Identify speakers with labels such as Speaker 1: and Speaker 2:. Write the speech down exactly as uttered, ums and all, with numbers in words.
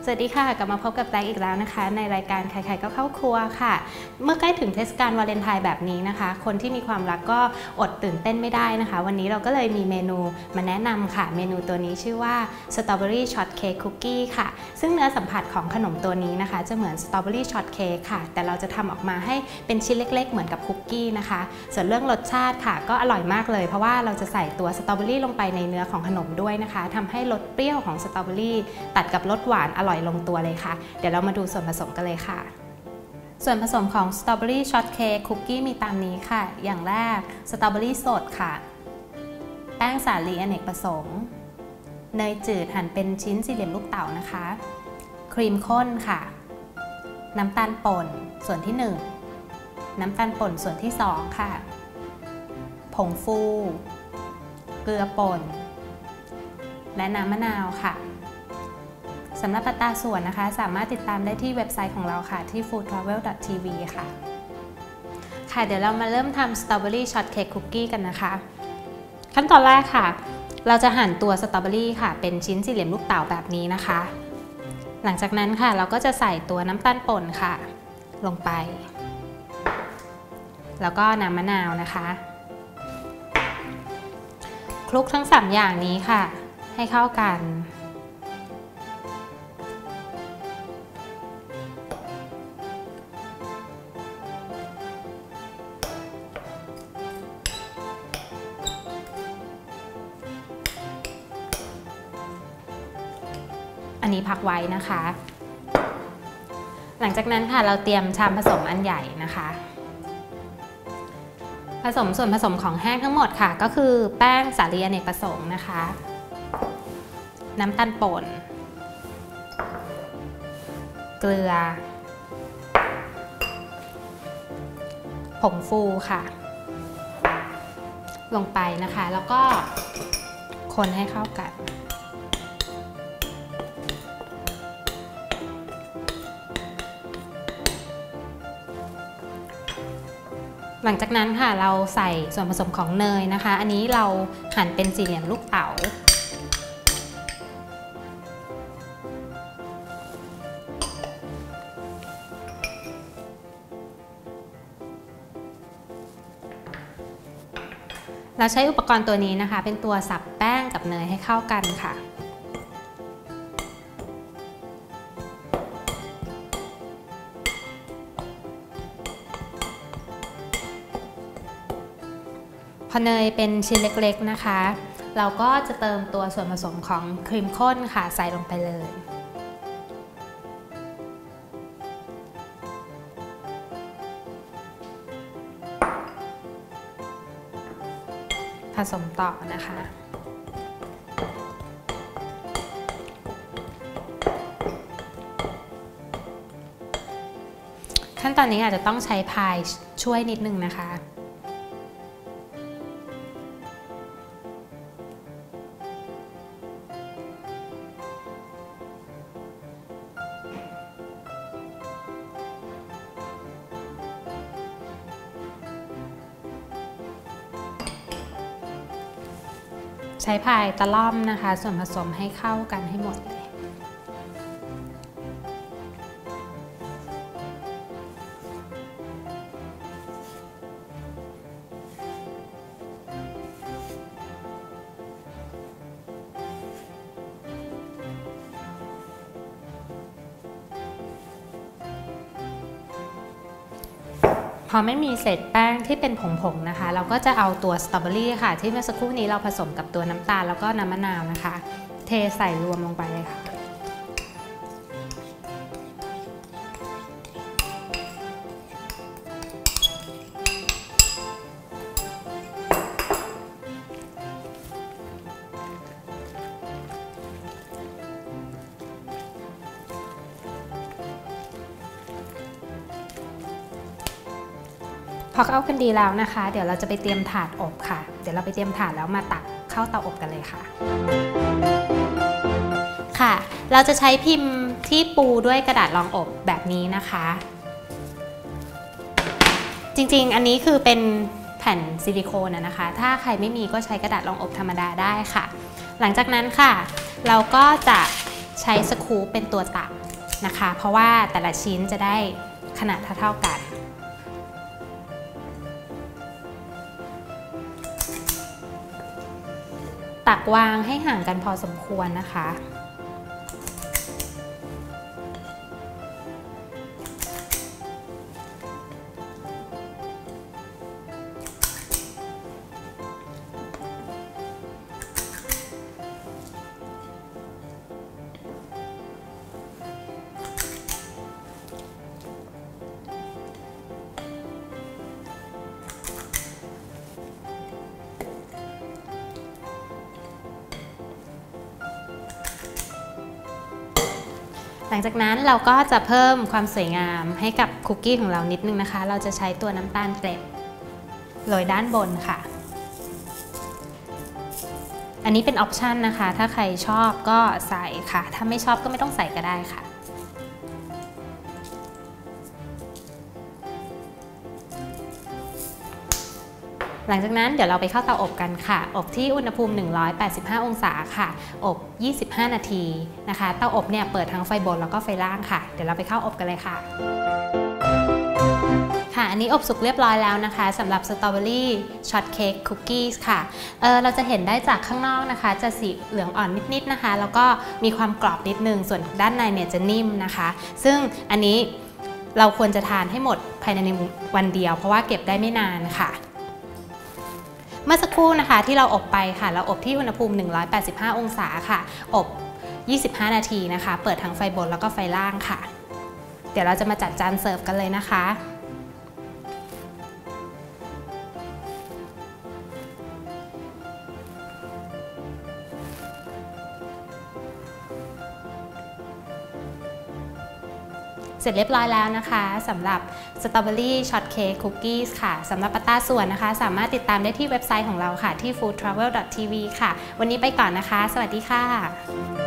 Speaker 1: สวัสดีค่ะกลับมาพบกับแตงอีกแล้วนะคะในรายการใครๆก็เข้าครัวค่ะเมื่อใกล้ถึงเทศกาลวาเลนไทน์แบบนี้นะคะคนที่มีความรักก็อดตื่นเต้นไม่ได้นะคะวันนี้เราก็เลยมีเมนูมาแนะนำค่ะเมนูตัวนี้ชื่อว่าสตรอเบอรี่ช็อตเค้กคุกกี้ค่ะซึ่งเนื้อสัมผัสของขนมตัวนี้นะคะจะเหมือนสตรอเบอรี่ช็อตเค้กค่ะแต่เราจะทำออกมาให้เป็นชิ้นเล็กๆเหมือนกับคุกกี้นะคะส่วนเรื่องรสชาติค่ะก็อร่อยมากเลยเพราะว่าเราจะใส่ตัวสตรอเบอรี่ลงไปในเนื้อของขนมด้วยนะคะทำให้รสเปรี้ยวของสตรอเบอรี่ตัดกับรสหวานอร่อยลงตัวเลยค่ะเดี๋ยวเรามาดูส่วนผสมกันเลยค่ะส่วนผสมของสตรอเบอรี่ช็อตเค้กคุกกี้มีตามนี้ค่ะอย่างแรกสตรอเบอรี่สดค่ะแป้งสาลีอเนกประสงค์เนยจืดหั่นเป็นชิ้นสี่เหลี่ยมลูกเต๋านะคะครีมข้นค่ะน้ำตาลป่นส่วนที่หนึ่งน้ำตาลป่นส่วนที่สองค่ะผงฟูเกลือป่นและน้ำมะนาวค่ะสำหรับอัตราส่วนนะคะสามารถติดตามได้ที่เว็บไซต์ของเราค่ะที่ ฟู้ดทราเวล ดอท ที วี ค่ะค่ะเดี๋ยวเรามาเริ่มทำสตรอเบอรี่ช็อตเค้กคุกกี้กันนะคะขั้นตอนแรกค่ะเราจะหั่นตัวสตรอเบอรี่ค่ะเป็นชิ้นสี่เหลี่ยมลูกเต๋าแบบนี้นะคะหลังจากนั้นค่ะเราก็จะใส่ตัวน้ำตาลป่นค่ะลงไปแล้วก็น้ำมะนาวนะคะคลุกทั้งสามอย่างนี้ค่ะให้เข้ากันอันนี้พักไว้นะคะหลังจากนั้นค่ะเราเตรียมชามผสมอันใหญ่นะคะผสมส่วนผสมของแห้งทั้งหมดค่ะก็คือแป้งสาลีอเนกประสงค์นะคะน้ำตาลป่นเกลือผงฟูค่ะลงไปนะคะแล้วก็คนให้เข้ากันหลังจากนั้นค่ะเราใส่ส่วนผสมของเนยนะคะอันนี้เราหั่นเป็นสี่เหลี่ยมลูกเต๋าเราใช้อุปกรณ์ตัวนี้นะคะเป็นตัวสับแป้งกับเนยให้เข้ากันค่ะพอเนยเป็นชิ้นเล็กๆนะคะเราก็จะเติมตัวส่วนผสมของครีมข้นค่ะใส่ลงไปเลยผสมต่อนะคะขั้นตอนนี้อาจจะต้องใช้พายช่วยนิดนึงนะคะใช้พายตะล่อมนะคะส่วนผสมให้เข้ากันให้หมดเลยพอไม่มีเศษแป้งที่เป็นผงๆนะคะเราก็จะเอาตัวสตรอเบอรี่ค่ะที่เมื่อสักครู่นี้เราผสมกับตัวน้ำตาลแล้วก็น้ำมะนาวนะคะเทใส่รวมลงไปเลยค่ะพอเข้ากันดีแล้วนะคะเดี๋ยวเราจะไปเตรียมถาดอบค่ะเดี๋ยวเราไปเตรียมถาดแล้วมาตักเข้าเตาอบกันเลยค่ะค่ะเราจะใช้พิมพ์ที่ปูด้วยกระดาษรองอบแบบนี้นะคะจริงๆอันนี้คือเป็นแผ่นซิลิโคนนะคะถ้าใครไม่มีก็ใช้กระดาษรองอบธรรมดาได้ค่ะหลังจากนั้นค่ะเราก็จะใช้สกู๊ปเป็นตัวตักนะคะเพราะว่าแต่ละชิ้นจะได้ขนาดเท่าๆกันตักวางให้ห่างกันพอสมควรนะคะหลังจากนั้นเราก็จะเพิ่มความสวยงามให้กับคุกกี้ของเรานิดนึงนะคะเราจะใช้ตัวน้ำตาลเกล็ดโรยด้านบนค่ะอันนี้เป็นออปชันนะคะถ้าใครชอบก็ใส่ค่ะถ้าไม่ชอบก็ไม่ต้องใส่ก็ได้ค่ะหลังจากนั้นเดี๋ยวเราไปเข้าเตาอบกันค่ะอบที่อุณหภูมิหนึ่งร้อยแปดสิบห้าองศาค่ะอบยี่สิบห้านาทีนะคะเตาอบเนี่ยเปิดทั้งไฟบนแล้วก็ไฟล่างค่ะเดี๋ยวเราไปเข้าอบกันเลยค่ะค่ะอันนี้อบสุกเรียบร้อยแล้วนะคะสำหรับสตรอเบอรี่ช็อตเค้กคุกกี้ค่ะเออเราจะเห็นได้จากข้างนอกนะคะจะสีเหลืองอ่อนนิดๆนะคะแล้วก็มีความกรอบนิดนึงส่วนด้านในเนี่ยจะนิ่มนะคะซึ่งอันนี้เราควรจะทานให้หมดภายในวันเดียวเพราะว่าเก็บได้ไม่นานค่ะเมื่อสักครู่นะคะที่เราอบไปค่ะเราอบที่อุณหภูมิหนึ่งร้อยแปดสิบห้าองศาค่ะอบยี่สิบห้านาทีนะคะเปิดทั้งไฟบนแล้วก็ไฟล่างค่ะเดี๋ยวเราจะมาจัดจานเสิร์ฟกันเลยนะคะเสร็จเรียบร้อยแล้วนะคะสำหรับสตรอเบอรี่ช็อตเค้กคุกกี้ค่ะสำหรับอัตราส่วนนะคะสามารถติดตามได้ที่เว็บไซต์ของเราค่ะที่ ฟู้ดทราเวล ดอท ที วี ค่ะวันนี้ไปก่อนนะคะสวัสดีค่ะ